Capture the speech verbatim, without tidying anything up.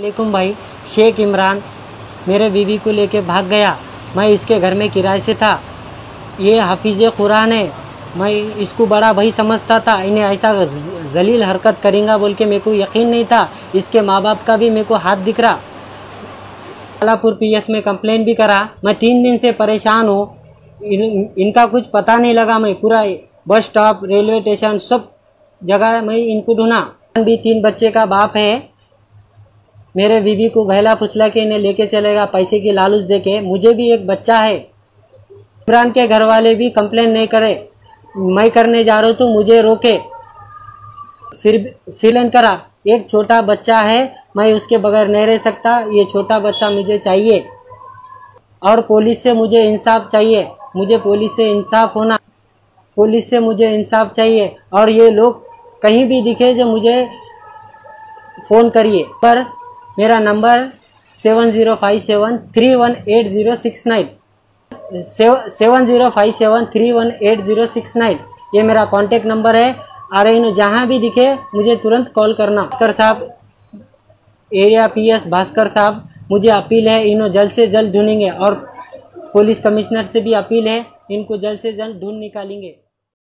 वालेकुम भाई, शेख इमरान मेरे बीवी को लेके भाग गया। मैं इसके घर में किराए से था। ये हाफिज़ कुरान है। मैं इसको बड़ा भाई समझता था। इन्हें ऐसा जलील हरकत करेंगे बोल के मेरे को यकीन नहीं था। इसके माँ बाप का भी मेरे को हाथ दिख रहा। कालापुर पीएस में कंप्लेन भी करा। मैं तीन दिन से परेशान हूँ। इन, इनका कुछ पता नहीं लगा। मैं पूरा बस स्टॉप, रेलवे स्टेशन, सब जगह मैं इनको ढूंढा। भी तीन बच्चे का बाप है। मेरे बीवी को गहला फुसला के इन्हें लेके चलेगा पैसे की लालच देके। मुझे भी एक बच्चा है। इमरान के घर वाले भी कंप्लेन नहीं करे। मैं करने जा रहा हूँ तो मुझे रोके। फिर फिर करा। एक छोटा बच्चा है, मैं उसके बगैर नहीं रह सकता। ये छोटा बच्चा मुझे चाहिए और पुलिस से मुझे इंसाफ चाहिए। मुझे पुलिस से इंसाफ होना पुलिस से मुझे इंसाफ चाहिए। और ये लोग कहीं भी दिखे जो मुझे फ़ोन करिए। पर मेरा number seven zero five seven three one eight zero six nine seven zero five seven three one eight zero six nine ये मेरा कॉन्टेक्ट नंबर है। और इन्हें जहाँ भी दिखे मुझे तुरंत कॉल करना। भास्कर साहब, एरिया पीएस भास्कर साहब, मुझे अपील है, इन्हों जल्द से जल्द ढूंढेंगे। और पुलिस कमिश्नर से भी अपील है, इनको जल्द से जल्द ढूंढ निकालेंगे।